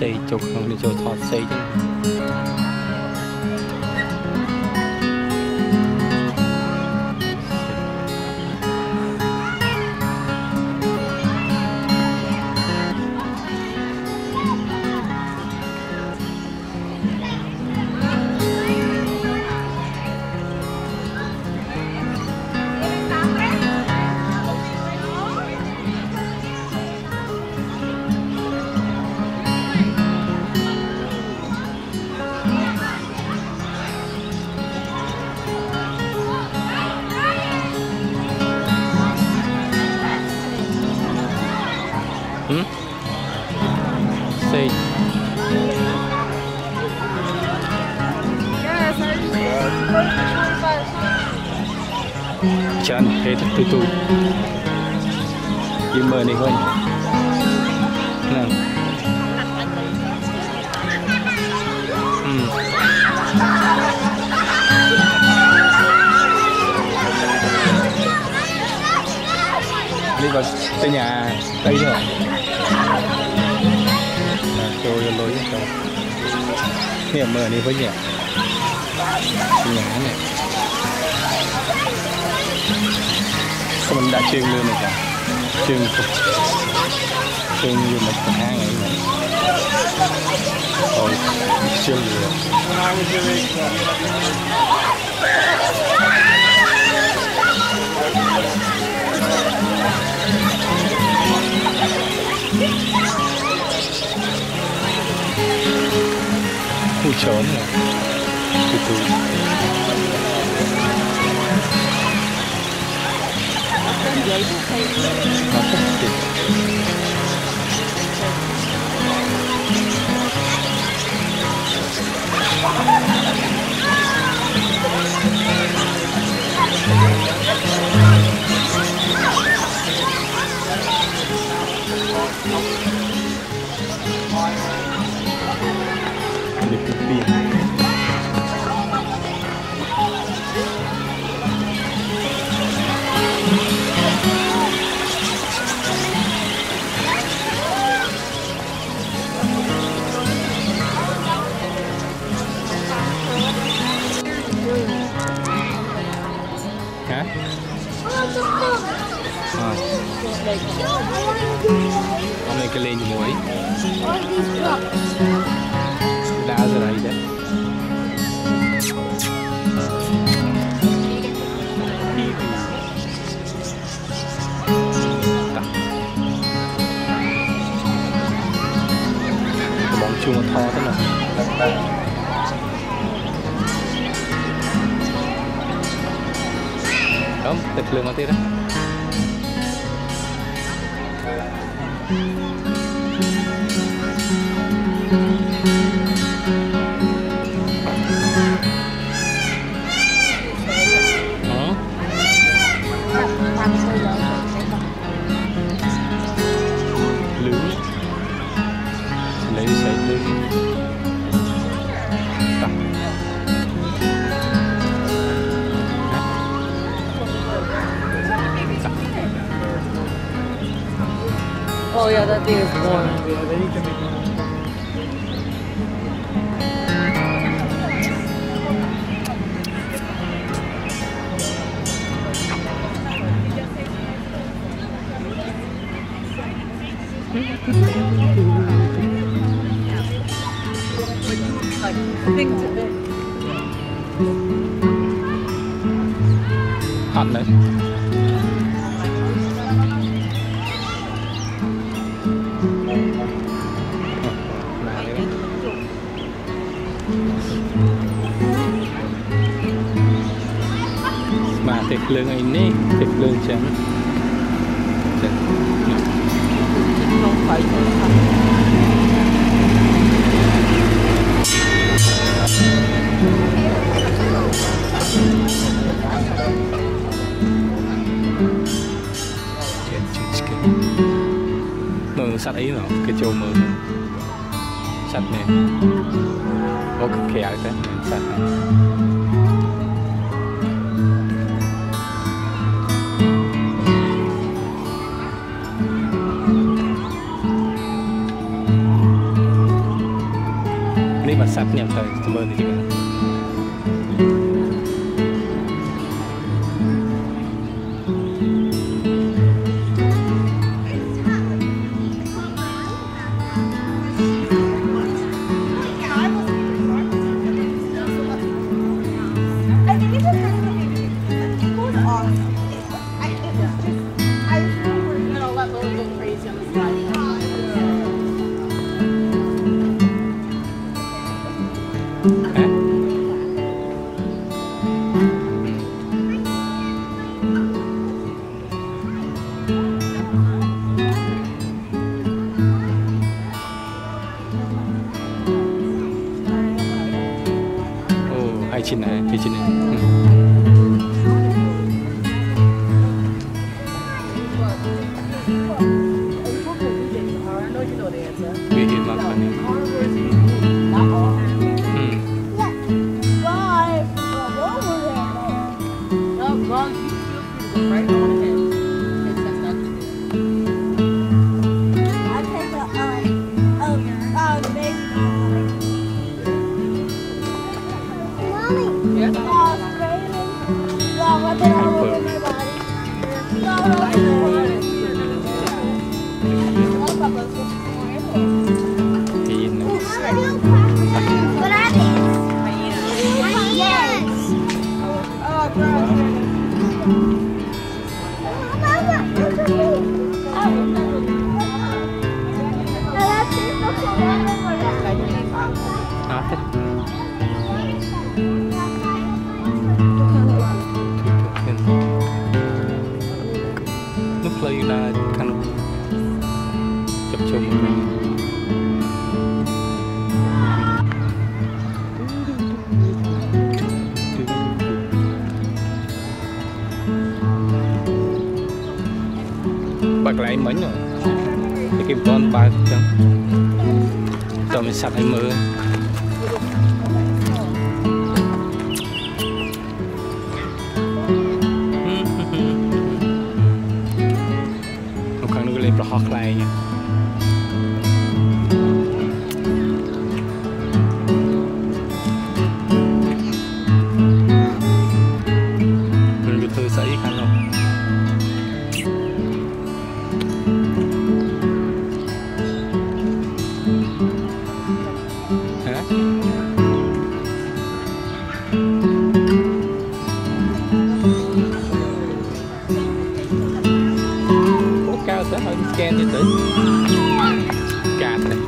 xây chụp không đi cho thọt xây chứ xây chán hết từ từ im mờ này thôi nè đi vào tới nhà tây rồi trôi ra lối cho nghe mờ này với nhẹ nhẹ này mình đã chuyên luôn này cả chuyên như một cái hang ấy này rồi chuyên rồi khu trốn này từ từ nó rất tuyệt hả? Hôm nay cái lên muối đá ra đây đấy bóng chuông to thế nào không, thịt lương ở đây đó lưới lấy sấy lưới Oh yeah, that thing is warm. hot đấy mà thịt lương ini thịt lương trắng Không phải mơ sắt ấy nó cái châu mơ sắt này có cái kẹo thế sắt này và sắt nhầm thời tụi mình thì hay chín này, hay chín này. Nguy hiểm lắm bạn em. Lúc lấy là khăn chụp chung một mình. Bạc lại mấy rồi thì kịp con ba chẳng rồi mình sạch hay mưa một khăn nữa lên pro hot lại nha. Mình được thư sấy khăn không hả? Ủa cao tới hơn scan đi tới cạp này.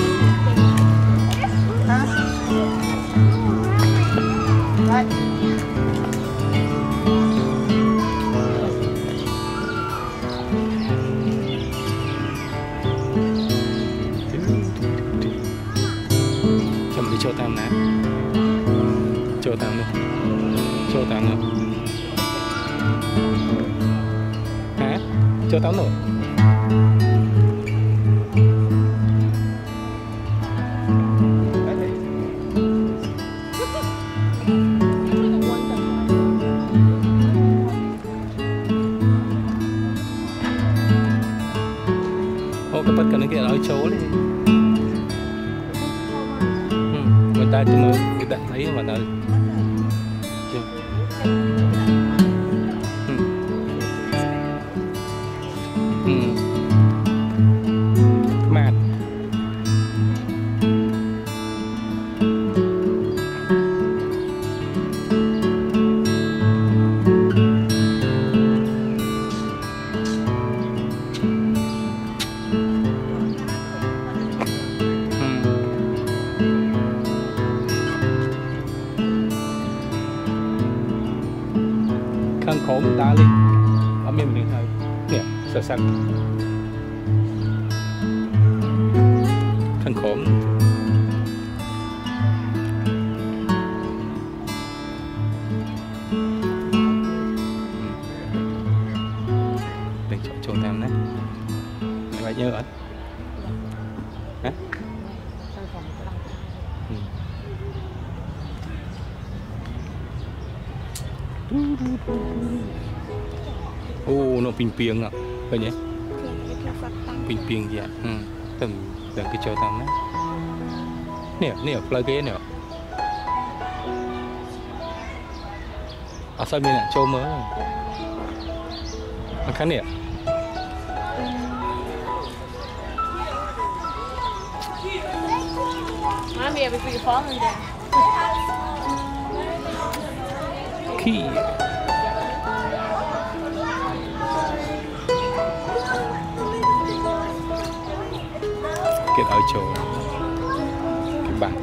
Chậm đi cho tao nè, cho tao nữa, cho tao nữa, hả? Cho tao nữa. Ô cái bất cần cái ở chỗ này. Người ta chỉ mới người ta thấy mà nó mát. Khăn khổ mình ta đi ở miền miền thôi nè sờ xanh khăn khổ đừng chỗ em đấy mày phải nhớ ở hả? Ô nó pin pieng ạ, phải nhỉ? Pin pieng gì ạ? Từng cái chỗ tao đấy. nè plug cái nè sao mình lại trâu mới ăn khá nè Má mẹ bị phóng rồi nè. khi cái ở chỗ cái bảng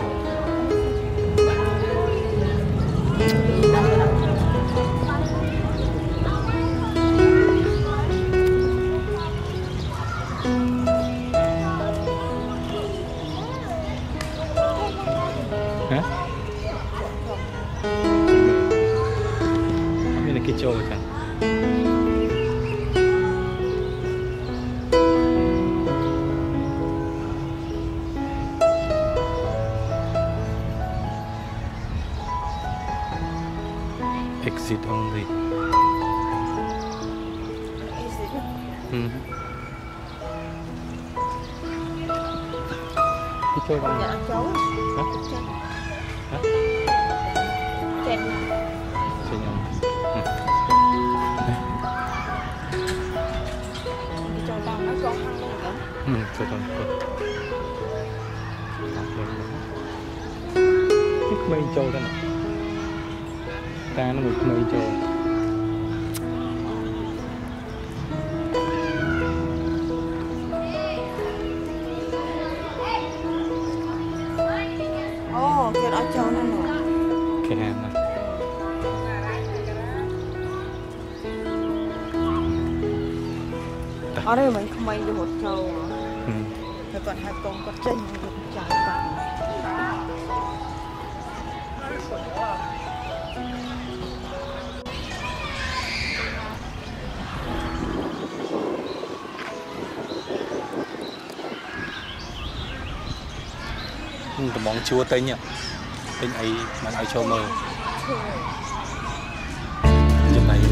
hả? Đây là cái chỗ chẳng exit only. Cái chỗ bằng Dạ cháu. hả? Hả? Chèn. Chơi nhau. Cho con nó con ăn luôn hả? Chơi con. Cái mây trâu đó nè. Ta nó một mây trâu. Ồ, cái đó cháu nó nè. Cái hàng này. Ở đây mình không bay được một trâu hả? Ừ. Còn hai con có chân được chạy cả. Tụi món chua tinh nhá. Tinh ấy mà nói cho mơ. Trên này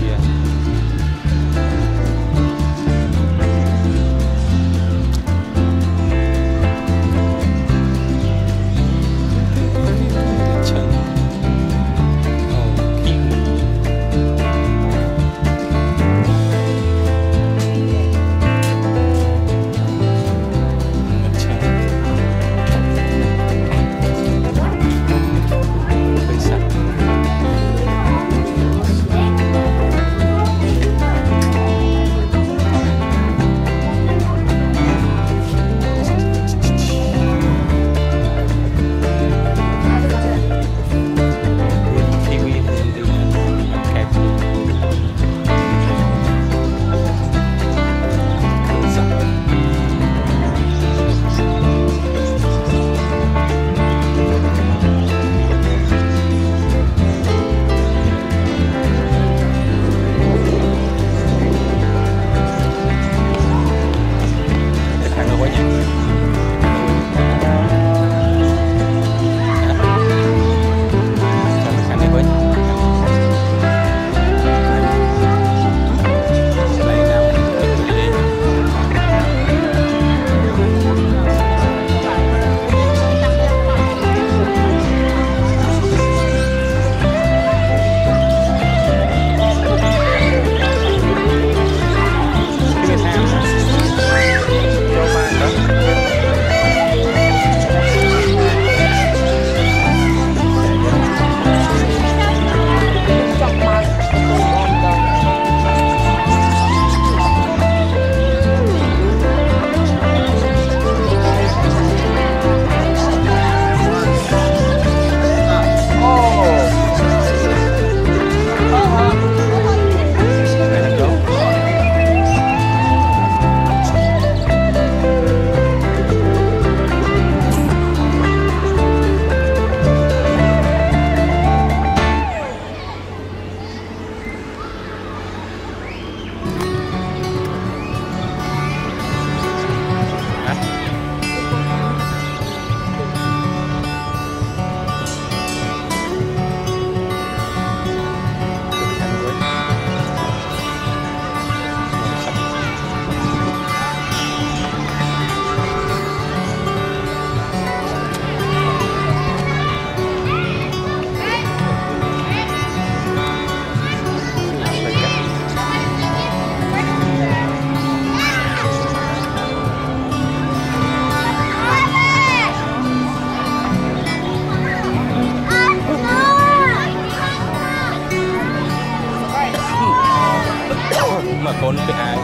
cái hai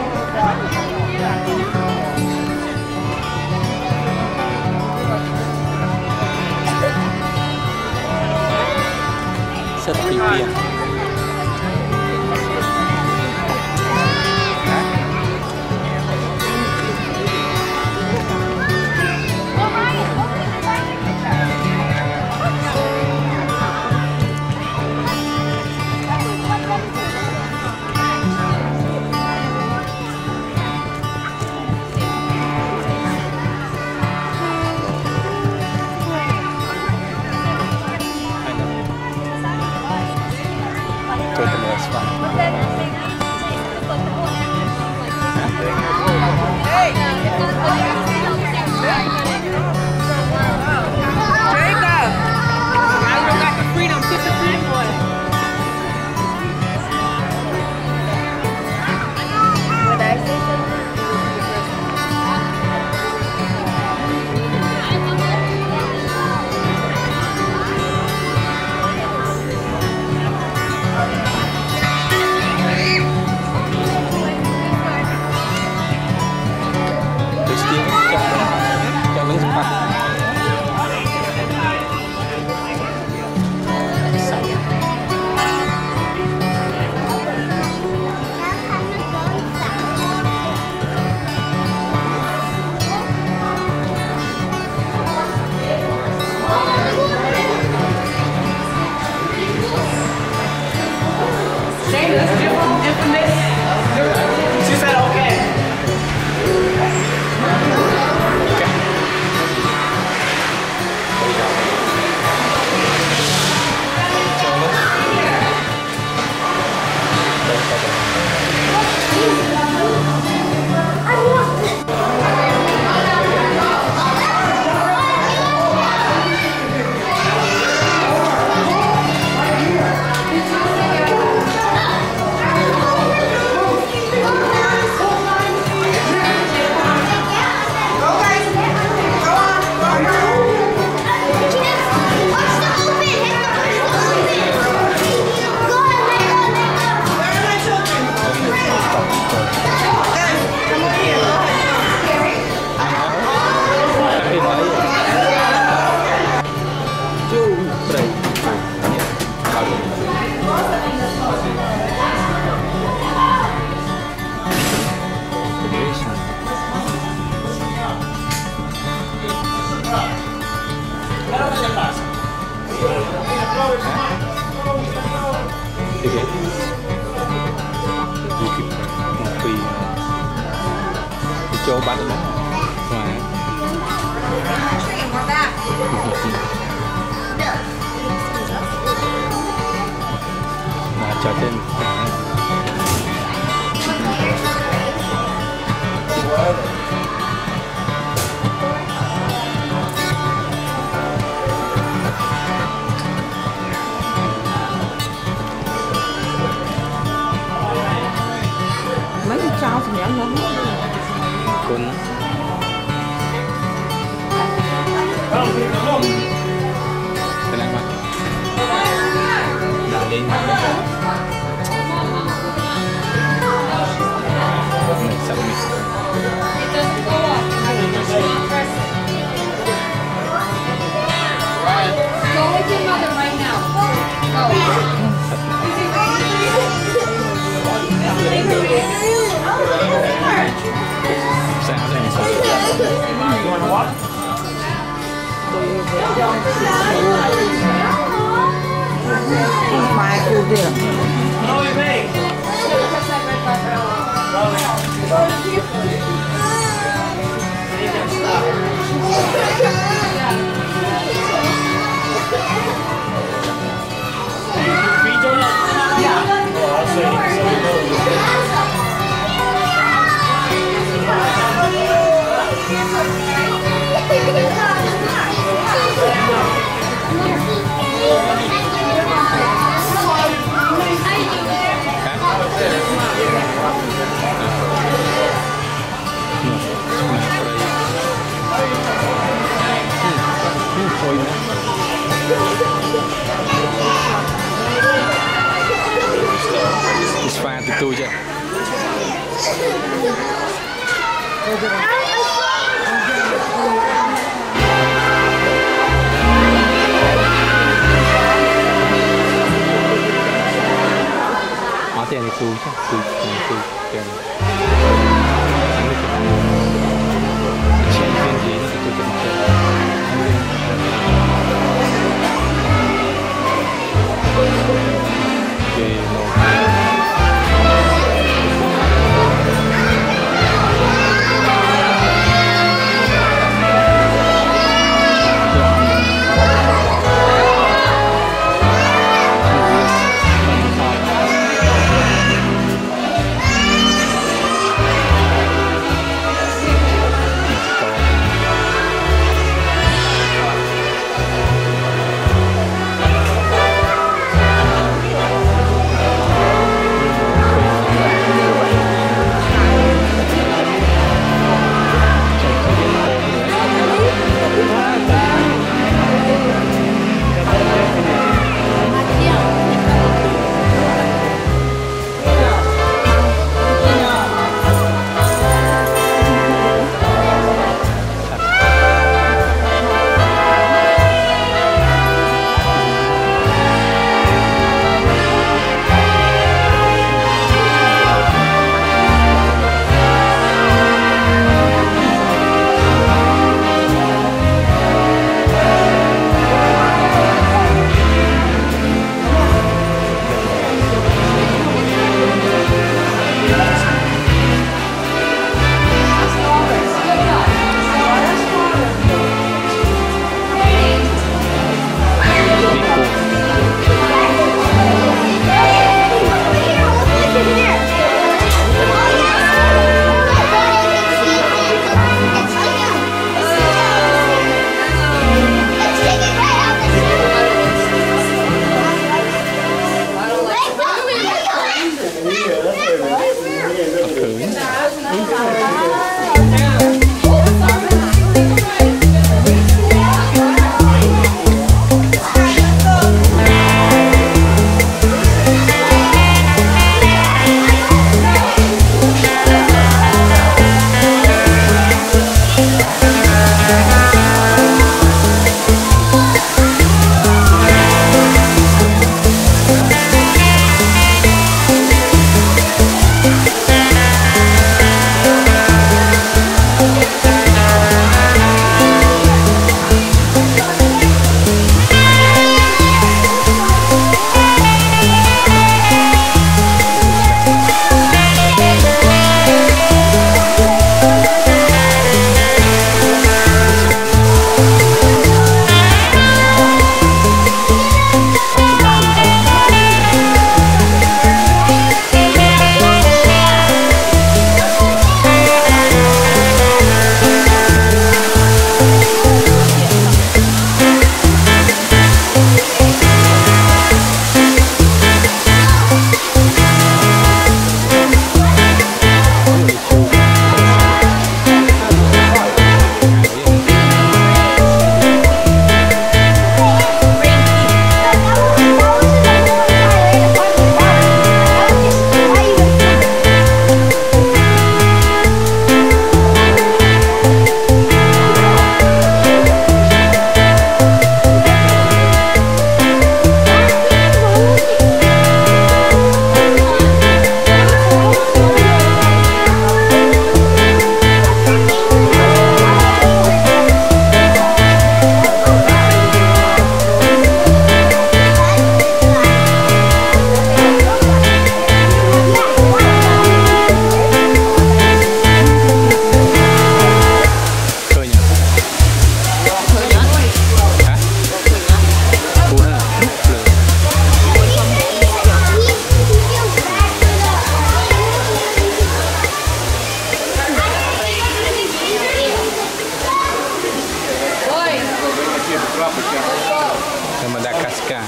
rất là tiền Châu bán nó ngoài trò trên mấy cái trao thì nhãn lắm con cái này mà đã lên mặt này sắp mix Go with your mother right now. Go. mai cô đi Come here.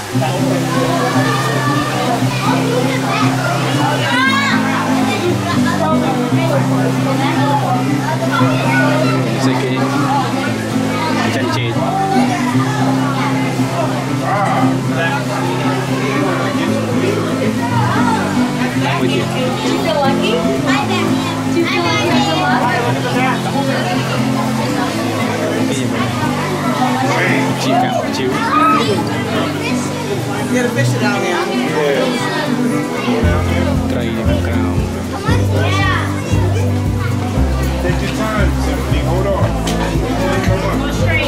Sẽ cái chân chết với tiền chỉ cả một chiếu tray crown. Take your time, Tiffany. Hold on. Come on.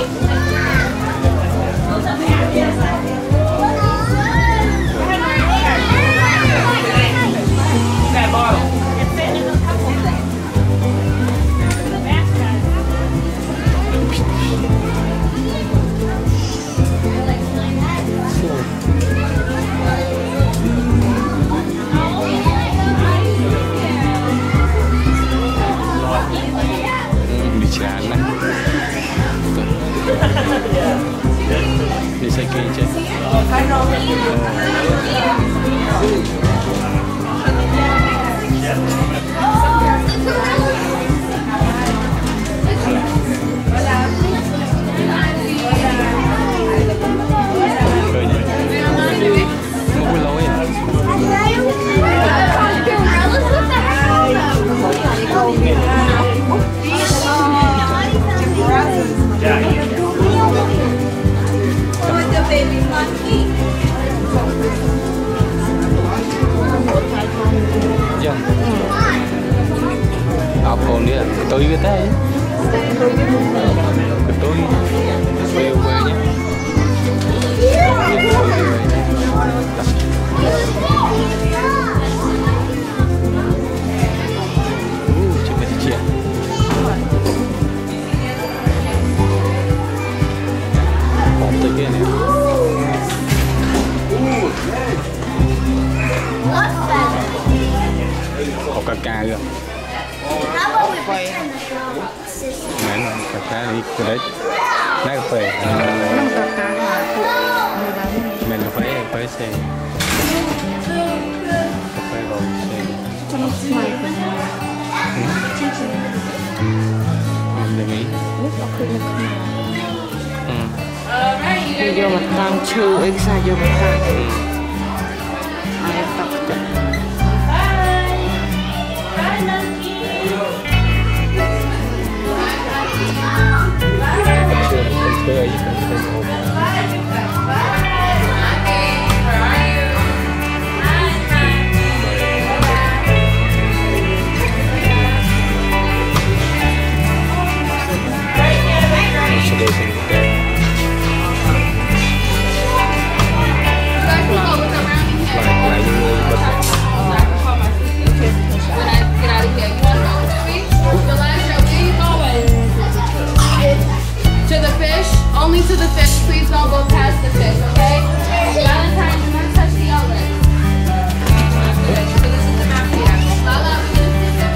Để xây kia chứ. Còn nữa tôi cái thế tôi về quê nhé chụp cái chuyện bóng tới kia này có cả ca rồi mẹ cà cá đi cái đấy nãy phải mình phải xe phải rồi xe mình nghĩ vô mặt tăng trừ ấy sao vô mặt tăng ai tập chơi only to the fish. Please don't go past the fish, okay? Valentine, do not touch the outlet. So this is the map here. Lala, we're gonna sit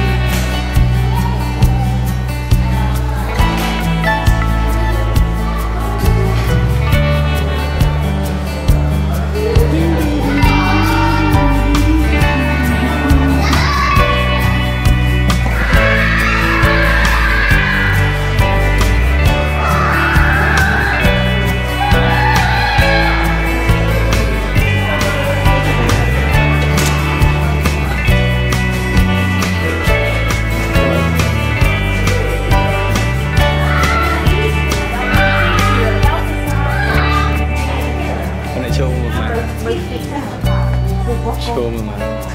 show mà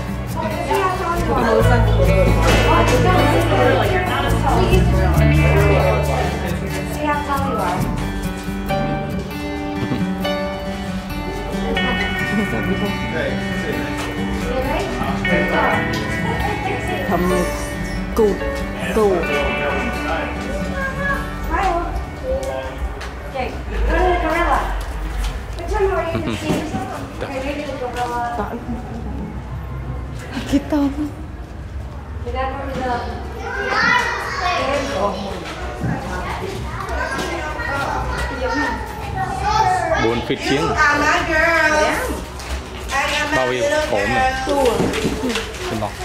thầm cụt cụt kita 4 feet chiếng bao nhiêu ổn này cái nó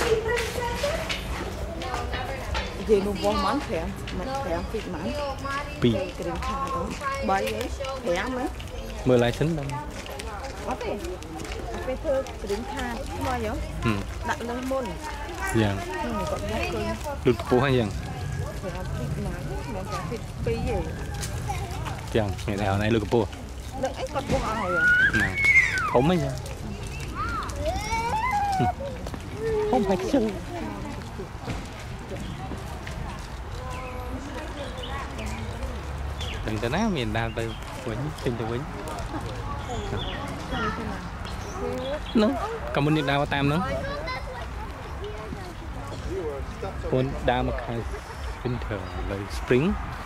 Gì nó vô món thèm thịt món pi cái đừng thà đó bay ấy thèm ấy mưa lại tính đâu có thể cái thơ cái đừng thà bao nhiêu đặt lên môn dạ nhưng mà còn vô cơn đứt phố hay gì thèm thịt món mà thịt pi gì chẳng ngày nào này được phố đừng ấy còn vô rồi nè không mấy nha không phải chân đừng cho nó miền Nam từ Vĩnh trên từ Vĩnh nó còn bên Đào Tam nữa con đa một hai winter là spring